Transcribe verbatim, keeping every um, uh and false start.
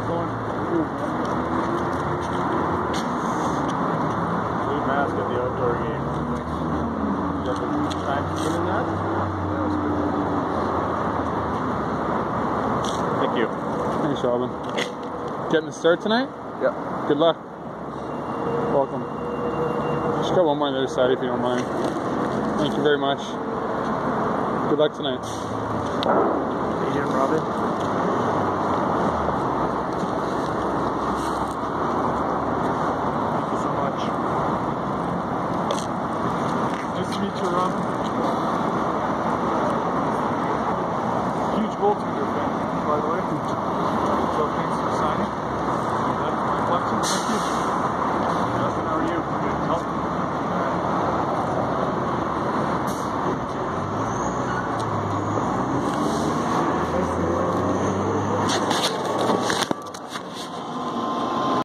going. Blue mask at the outdoor game. You have the time to put in that? That was good. Thank you. Thanks, Robin. Getting the start tonight? Yep. Good luck. Welcome. Just got one more on the other side if you don't mind. Thank you very much. Good luck tonight. Agent Robin.